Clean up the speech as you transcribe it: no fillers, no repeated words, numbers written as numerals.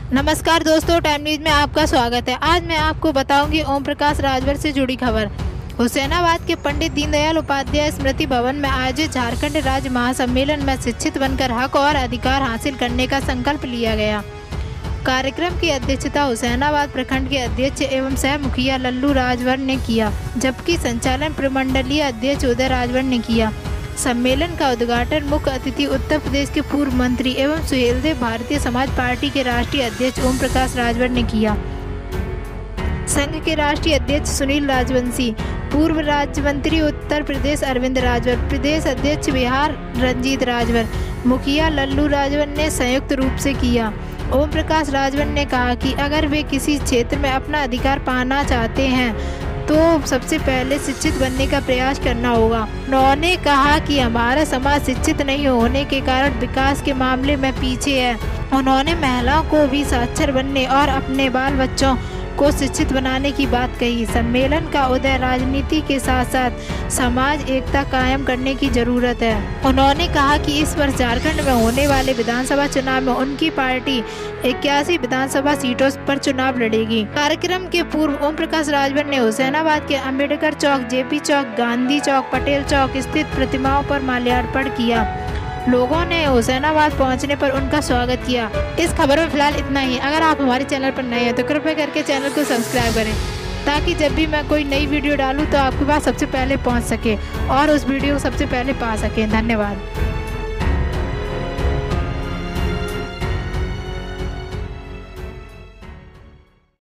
नमस्कार दोस्तों, time news में आपका स्वागत है। आज मैं आपको बताऊंगी ओम प्रकाश राजभर से जुड़ी खबर। हुसैनाबाद के पंडित दीनदयाल उपाध्याय स्मृति भवन में आयोजित झारखंड राज्य महासम्मेलन में शिक्षित बनकर हक और अधिकार हासिल करने का संकल्प लिया गया। कार्यक्रम की अध्यक्षता हुसैनाबाद प्रखंड के अध्यक्ष एवं सह मुखिया लल्लू राजभर ने किया, जबकि संचालन प्रमंडलीय अध्यक्ष उदय राजभर ने किया। सम्मेलन का उद्घाटन मुख्य अतिथि उत्तर प्रदेश के पूर्व मंत्री एवं सुहेलदेव भारतीय समाज पार्टी के राष्ट्रीय अध्यक्ष ओम प्रकाश राजभर ने किया। संघ के राष्ट्रीय अध्यक्ष सुनील राजवंशी, पूर्व राज्य मंत्री उत्तर प्रदेश अरविंद राजभर, प्रदेश अध्यक्ष बिहार रंजीत राजभर, मुखिया लल्लू राजभर ने संयुक्त रूप से किया। ओम प्रकाश राजभर ने कहा कि अगर वे किसी क्षेत्र में अपना अधिकार पाना चाहते हैं तो सबसे पहले शिक्षित बनने का प्रयास करना होगा। उन्होंने कहा कि हमारा समाज शिक्षित नहीं होने के कारण विकास के मामले में पीछे है। उन्होंने महिलाओं को भी साक्षर बनने और अपने बाल बच्चों को शिक्षित बनाने की बात कही। सम्मेलन का उद्देश्य राजनीति के साथ साथ समाज एकता कायम करने की जरूरत है। उन्होंने कहा कि इस वर्ष झारखंड में होने वाले विधानसभा चुनाव में उनकी पार्टी 81 विधानसभा सीटों पर चुनाव लड़ेगी। कार्यक्रम के पूर्व ओम प्रकाश राजभर ने हुसैनाबाद के अम्बेडकर चौक, जेपी चौक, गांधी चौक, पटेल चौक स्थित प्रतिमाओं पर माल्यार्पण किया। लोगों ने हुसैनाबाद पहुंचने पर उनका स्वागत किया। इस खबर में फिलहाल इतना ही। अगर आप हमारे चैनल पर नए हैं तो कृपया करके चैनल को सब्सक्राइब करें, ताकि जब भी मैं कोई नई वीडियो डालूं तो आपके पास सबसे पहले पहुंच सके और उस वीडियो को सबसे पहले पा सकें। धन्यवाद।